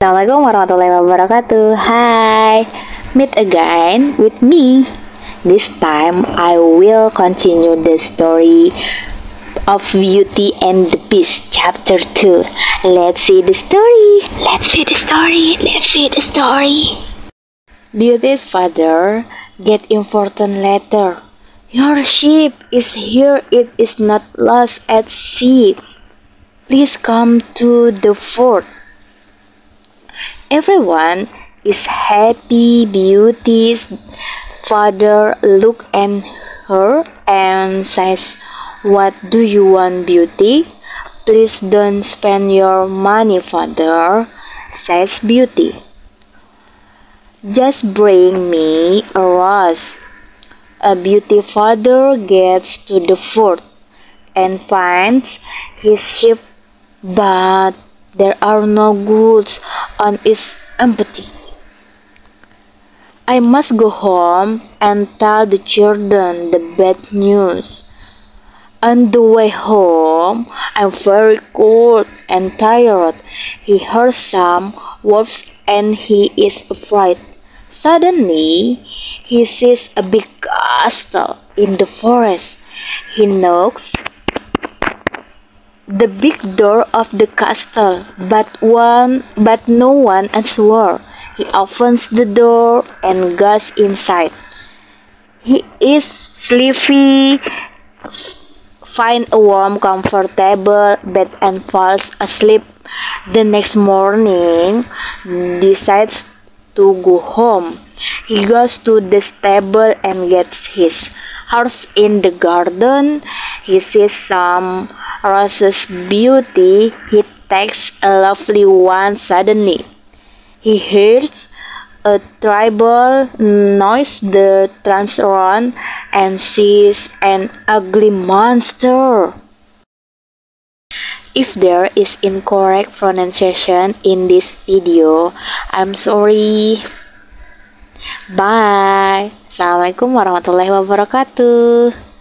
Assalamualaikum warahmatullahi wabarakatuh. Hi, meet again with me. This time I will continue the story of Beauty and the Beast chapter 2. Let's see the story. Let's see the story. Let's see the story. Beauty's father get important letter. Your ship is here. It is not lost at sea. Please come to the fort. Everyone is happy. Beauty's father look at her and says, "What do you want, Beauty?" "Please don't spend your money, father," says Beauty. "Just bring me a rose." A Beauty father gets to the fort and finds his ship, but there are no goods on its empty. "I must go home and tell the children the bad news." On the way home, I'm very cold and tired. He hears some wolves and he is afraid. Suddenly, he sees a big castle in the forest. He knocks the big door of the castle, but no one answers. He opens the door and goes inside. He is sleepy, finds a warm, comfortable bed and falls asleep. The next morning, decides to go home. He goes to the stable and gets his horse. In the garden, he sees some roses. Beauty, he takes a lovely one. Suddenly, he hears a terrible noise. The turns around and sees an ugly monster. If there is incorrect pronunciation in this video, I'm sorry. Bye. Assalamualaikum warahmatullahi wabarakatuh.